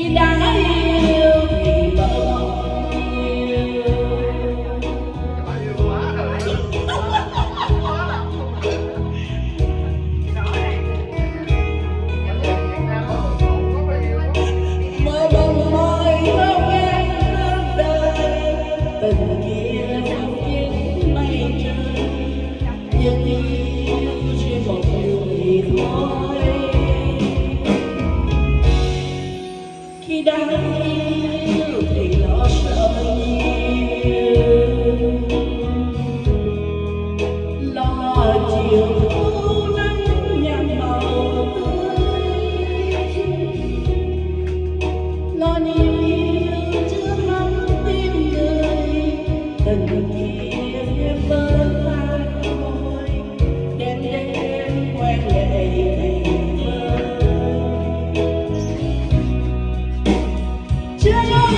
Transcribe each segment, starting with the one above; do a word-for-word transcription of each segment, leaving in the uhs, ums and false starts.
khi đã yêu thì bờ mơ bồng môi ngâu ngang nước đời tình kia trong chiếc mây trời nhưng yêu chỉ một người thôi. Khi đã yêu thì lo sợ nhiều, lo chiều thu nắng nhạt màu tươi, lo niềm yêu chưa nắm tim người tình kia thêm bớt tan thôi đêm đêm quen lệ thành vơi. Chưa nói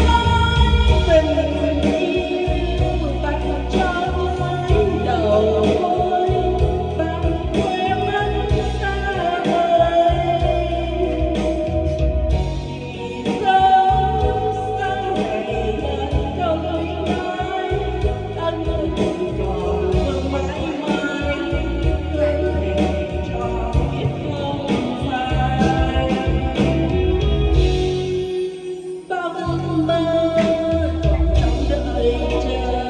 tình yêu bằng cho mới đầu môi bằng quên mất xa vời thì dấu sau này vẫn không nói anh vẫn còn mơ mãi mãi hứa hẹn cho biết không phai. Bao ước mơ còn trong đợi chờ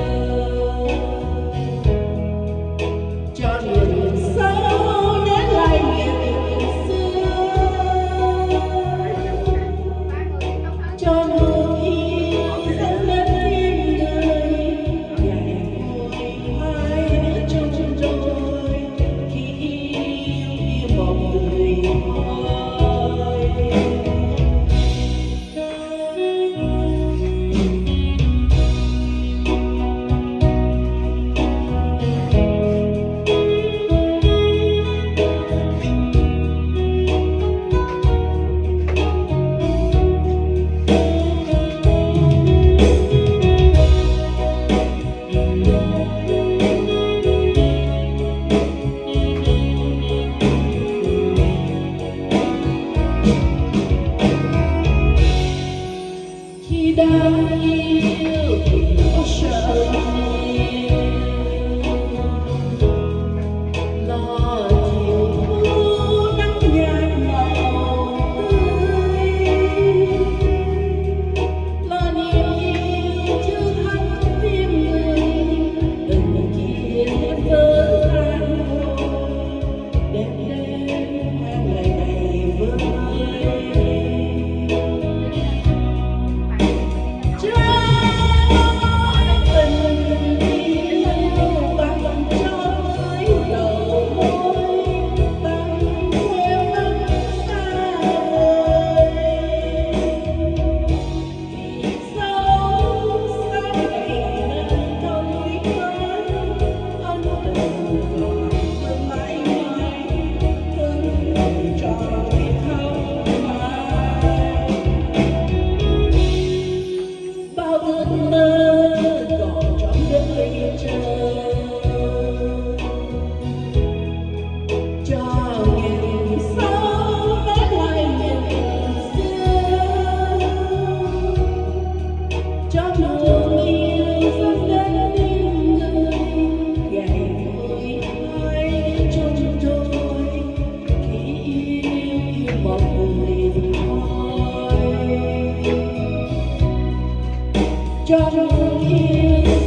cho niềm sâu đến lại niềm xưa, cho nụ yêu dẫn đến tim người ngày vui hai đứa chung đôi khi yêu yêu một người thôi. Khi đã yêu thì lo sợ nhiều, lo chiều thu nắng nhạt màu tươi, lo niềm yêu chưa thắm tim người tình kia thêm vỡ tan thôi đêm đêm quen lại ngày vơi. Trong